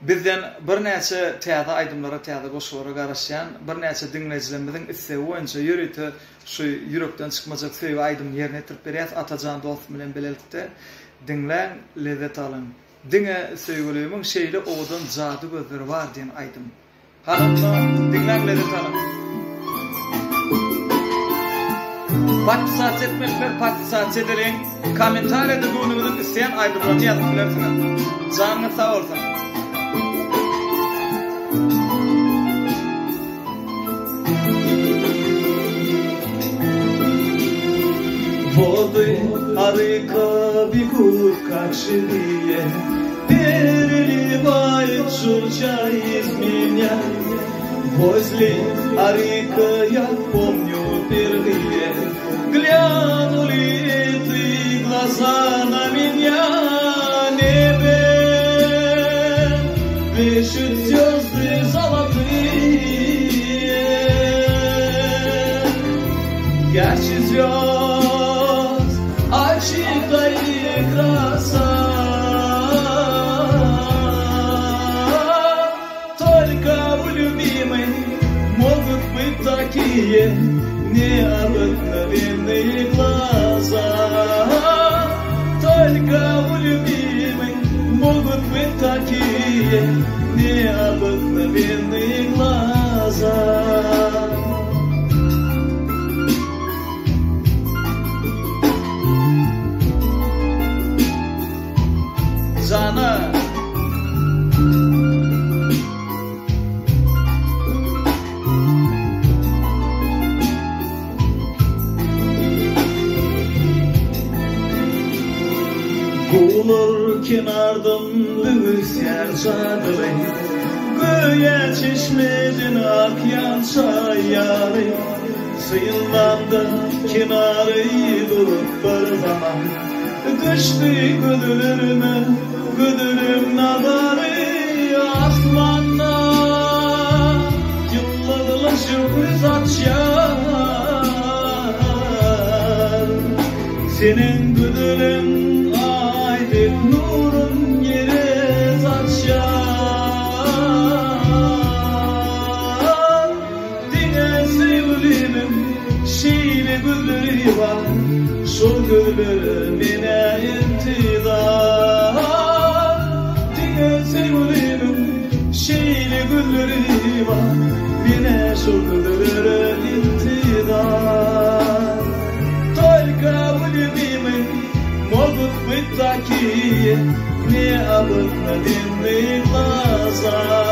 Bizden bir näçe täze aýdymlara, täze goşulara garaşýan bir näçe dinleýijilerimizin isse boýunça ýürüti şu ýürekden çykmajak söýüp aýdym ýerine tirip berýär. Atajan dost bilen bilelikde dinläň, lezzet alın. Diňe söýgülümiň şeýle owadan jady gözleri bar diýen aýdym. Haratda dinläň, lezzet alın. Partisat ederek komentar edip bunu isteyen aydınlarını yazıp bilersiniz. Canınız sağ olsun. Воды арыка бегут, как живые, переливают журча из меня. Возле арыка я помню впервые, глянули ты глаза на меня. Небе пишут звезды золотые, ярче звезд, очитай краса. Только у любимой могут быть такие необыкновенные глаза. Только у любимой могут быть такие необыкновенные глаза. Зана Bulur kenardan büyüser çadırı, göğe çeşmedin akyan çayarı. Sıyınlandı kenarı durup bir zaman, kıştı güdülüm nadarı. Asmanda yıllarla sürpriz açar, senin güdülün nurun yere saçar. Dine sevgilimim şiile gülleri var, şu güllerine intidar. Dine sevgilimim şiile gülleri var, yine şu güllerine intidar. Только в любимых могут быть такие необыкновенные глаза.